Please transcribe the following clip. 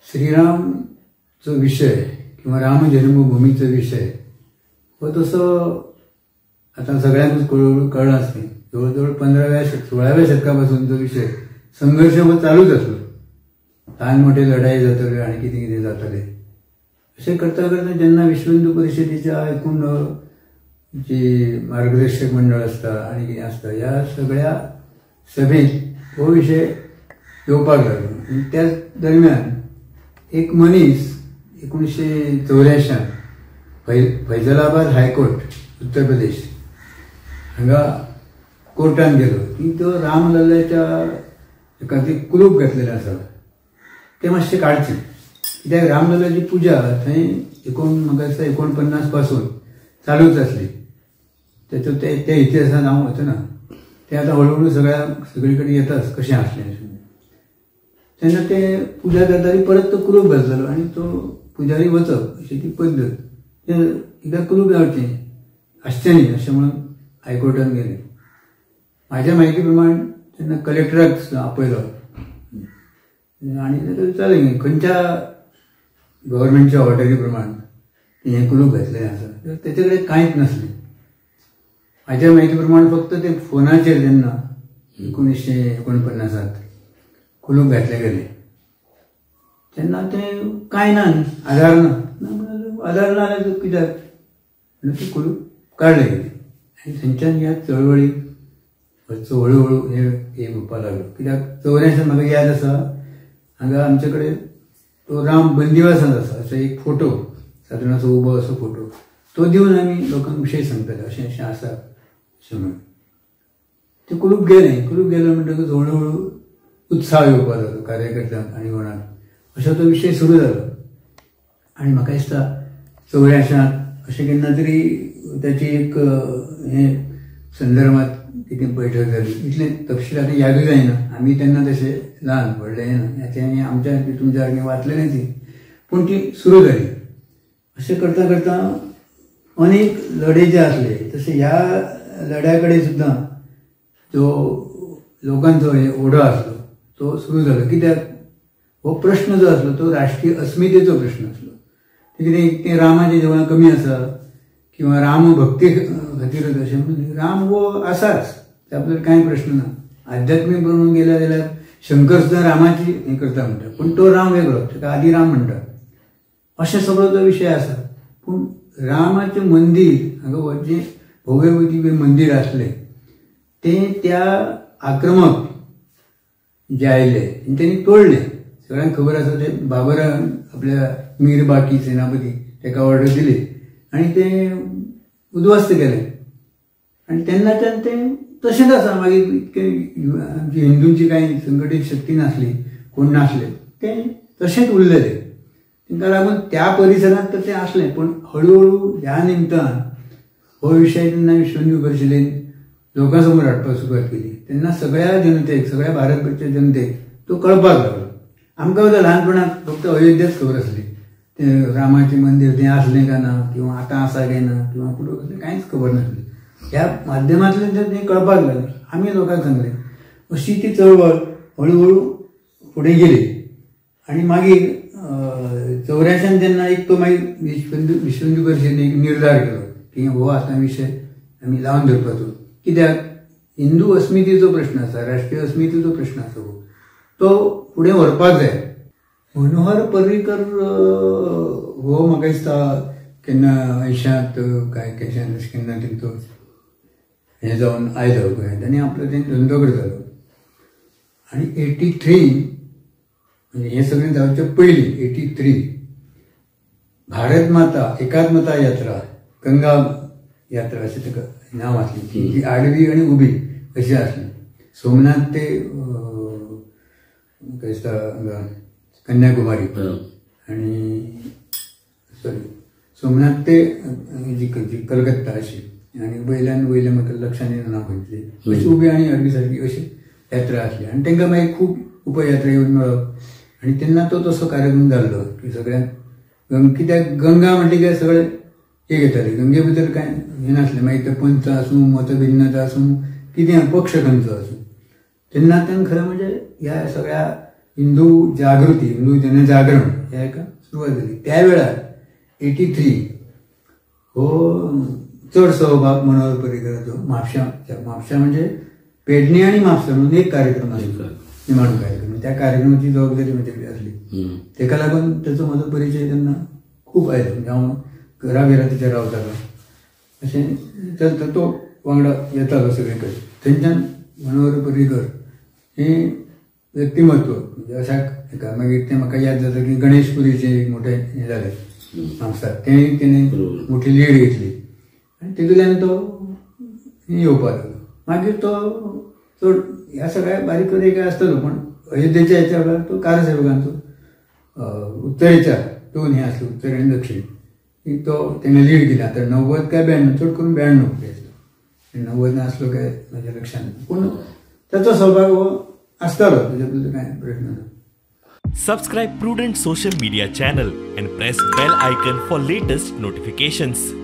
श्रीरामचा विषय किंवा राम जन्मभूमीचा विषय व तसं आता सगळ्यांनाच कळलं असते. जवळजवळ 16व्या शतकापासून जो विषय संघर्ष चालूच असलो. लहान मोठे लढाई जातले आणि किती किती जातले. असे करता करता ज्यांना विश्व हिंदू परिषदेच्या एकूण जे मार्गदर्शक मंडळ असतं आणि किती असतं या सगळ्या सभेत तो विषय येवपाक लागलो. आणि त्याच दरम्यान एक मनीस 1984 फैजलाबाद हायकोर्ट उत्तर प्रदेश हांगा कोर्टान गेलो की तो रामलल्ल्याच्या एका ते कुलूप घातलेलें आसा ते मातशें काडचें. कित्याक रामलल्ल्याची पुजा थंय म्हाका दिसता 49 पासून चालूच आसली. त्याचो त्या इतिहासान हांव वचना. ते आतां हळूहळू सगळे कडेन येताच कशें आसलें. तेन्ना ते पुजा जाताली परत तो कुलूप घालतलो आनी तो पुजारी वचप अशी ती पद्दत. ते एकदां कुलूप जावचें आसचें न्ही अशें म्हणून हायकोर्टान गेले. म्हाज्या म्हायती प्रमाण तेन्ना कलेक्टराक आपयलो आनी ताका विचारलें खंयच्या गव्हर्मेंटच्या ऑर्डरी प्रमाण हें कुलूप घातलेलें आसा. तेचे कडेन कांयच नासलें. म्हाज्या म्हायती प्रमाण फक्त ते फोनाचेर तेन्ना 1949 कुलूप घातले गेले तेन्ना ते कांय ना न्ही आधार ना. आधार ना जाल्यार कित्याक ते कुलूप काडले गेले. आनी थंयच्यान ह्या चळवळीक हळूहळू हे येवपाक लागलो. कित्याक 84 म्हाका याद आसा हांगा आमचे कडेन तो राम बंदिवासांत आसा असो एक फोटो सादारण असो उबो असो फोटो तो दिवन आमी लोकांक विशय सांगताले अशें अशें आसा अशें म्हणून. ते कुलूप गेलो म्हणटकच हळूहळू उत्साह येवपाक लागलो कार्यकर्त्यांक आनी कोणाक अशो तो विशय सुरू जालो. आनी म्हाका दिसता 84 अशें केन्ना तरी त्याची एक हे संदर्भात कितें बैठक जाली. इतलें तपशील आतां यादूय जायना. आमी तेन्ना तशें ल्हान व्हडले ते आमी आमच्या तुमच्या सारकें वाचलेलें ती पूण ती सुरू जाली. अशें करता करता अनेक लढे जे आसले तशें ह्या लढ्या कडेन सुद्दां जो लोकांचो हे ओढो आसलो तो सुरू जालो. कित्याक हो प्रश्न जो आसलो तो राष्ट्रीय अस्मितेचो प्रश्न आसलो. ते कितें ते रामाचें देवळां कमी आसा किंवा राम भक्ती खातीरच अशें म्हणून राम हो आसाच ते आपल्याला कांय प्रश्न ना. आध्यात्मीक म्हणून गेले जाल्यार शंकर सुद्दां रामाची हें करता म्हणटा पूण तो राम वेगळो ताका आदी राम म्हणटा. अशें सगळो तो विशय आसा. पूण रामाचें मंदीर हांगा जें भव्य मंदीर आसलें तें त्या आक्रमक जे आयले तेणी तोडलें. सगळ्यांक खबर आसा ते बाबरान आपल्या मीर बाकी सेनापती ताका ऑर्डर दिली आनी तें उद्ध्वस्त केलें. आनी तेन्नाच्यान तें तशेंच आसा. मागीर इतकें आमची हिंदूंची कांय संघटीत शक्ती नासली कोण नासले तें तशेंच उरलेलें. ताका लागून त्या परिसरांत तर तें आसलें पूण हळूहळू ह्या निमतान हो विशय तेन्ना विश्व हिंदू परिशदेन लोकां समोर हाडपाक सुरवात केली तेन्ना सगळ्या जनतेक सगळ्या भारतभरच्या जनतेक तो कळपाक लागलो. आमकां सुद्दां ल्हानपणांत फक्त अयोध्येच खबर आसली. तें रामाचें मंदीर तें आसलें काय ना किंवा आतां आसा काय ना किंवा पुढे कांयच खबर नासली. ह्या माध्यमांतल्यान तें कळपाक लागलें. आमी लोकांक सांगलें. अशी ती चळवळ हळूहळू फुडें गेली. आनी मागीर 84 तेन्ना एक तो मागीर विश्व हिंदू परिशदेन एक निर्धार केलो की हो आतां विशय आमी लावन धरपाचो. कित्याक हिंदू अस्मितेचो प्रश्न आसा राष्ट्रीय अस्मितेचो प्रश्न आसा तो फुडें व्हरपाक जाय. मनोहर पर्रीकर हो म्हाका दिसता केन्ना 80 काय केशांत अशें केन्ना तेंचो हें जावन आयलो गोंयांत आनी आपलो तें धंदो करतालो. आनी 83 म्हणजे हें सगळें जावचे पयलीं 83 भारत माता एकात्मता यात्रा गंगा यात्रा अशें ताका नांव आसलें. ती आडवी आनी उबी अशी आसली. सोमनाथ ते म्हाका दिसता कन्याकुमारी आनी सॉरी सोमनाथ ते कलकत्ता अशी आनी वयल्यान म्हाका लक्षांत येना नांव खंयचें अशी उबी आनी अडवी सारकी अशी यात्रा आसली. आनी तांकां मागीर खूब उपयात्रा येवन मेळप आनी तेन्ना तो तसो कार्यक्रम जाल्लो की सगळ्यांक कित्याक गंगा म्हणली काय सगळे हे घेताले. गंगे भितर कांय हें नासलें. मागीर ते पंथ आसूं मतभिन्नता आसूं कितें पक्ष खंयचो आसूं तेन्ना खरें म्हणजे ह्या सगळ्या हिंदू जागृती, हिंदू जनजागरण ह्या एका सुरुवात झाली. त्यावेळार 83 हो चड सहभाग मनोहर पर्रीकराचो म्हापशा म्हणजे पेडणे आणि म्हापसा म्हणून एक कार्यक्रम आसलो, निमाणो कार्यक्रम. त्या कार्यक्रमाची जबाबदारी म्हजे कडेन आसली. तेका लागून ताचो म्हजो परिचय तेन्ना खूब आयलो. म्हणजे हांव घरा तेच्या रावतालो, अशें चलता तो वांगडा येतालो सगळे कडेन. थंयच्यान मनोहर पर्रीकर हें व्यक्तिमत्व म्हणजे अशाक हेका मागीर तें म्हाका याद जाता की गणेशपुरीचें एक मोठें हें जालें म्हापसा, तेंय तेणें मोठी लीड घेतली आनी तेतूंतल्यान तो येवपाक लागलो. मागीर तो चड ह्या सगळ्या बारीक बारीक आसतालो, पण अयोध्येच्या हेच्या वेळार तो कारसेवकांचो उत्तरेच्या दोन हें आसले, उत्तर आनी दक्षिण, तो तेणें लीड केली. आतां 90 काय 92, चड करून 92 आसलो. 90 आसलो काय म्हाज्या लक्षांत ना, पूण ताचो सहभाग हो आसतालो, ताचे कांय प्रश्न ना. Subscribe Prudent social media channel and press bell icon for latest notifications.